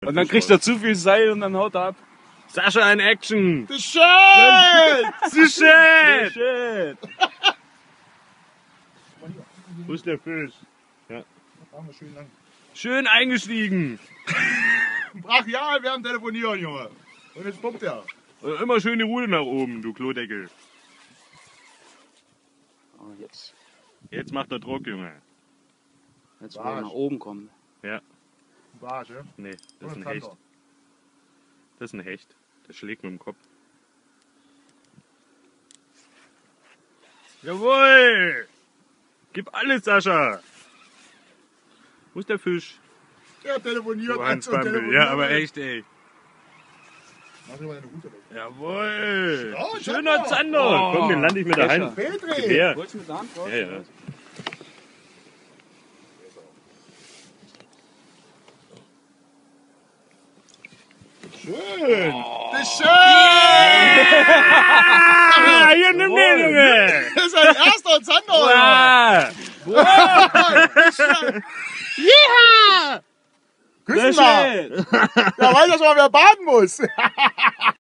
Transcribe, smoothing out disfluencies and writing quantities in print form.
Und dann kriegt er zu viel Seil und dann haut er ab. Sascha in Action! The shit! The shit! Shit! Wo ist der Fisch? Machen wir schön lang. Schön eingestiegen! Brachial, wir haben telefonieren, Junge. Und jetzt pumpt er. Immer schön die Rute nach oben, du Klodeckel. Oh, jetzt Jetzt macht er Druck, Junge. will er nach oben kommen. Ja, Barsch, ja? nee, das ist ein Hecht. Das ist ein Hecht. Der schlägt mit dem Kopf. Jawohl! Gib alles, Sascha! Wo ist der Fisch? Der telefoniert. Du Hansbambel. Ja, aber echt, ey. Mach dir mal deine Rute weg. Jawohl! Oh, Schöner Zander. Zander! Komm, den lande ich mit der Becher. Hand. Petri! Gewehr. Wolltest du mit der Hand drauf? Ja, ja. Schön! The shit! Ah, hier, nimm den, Junge! Das ist ein erster Zander, Ah, Küssen mal! Shit! Ja, weiß ja schon mal, wer baden muss.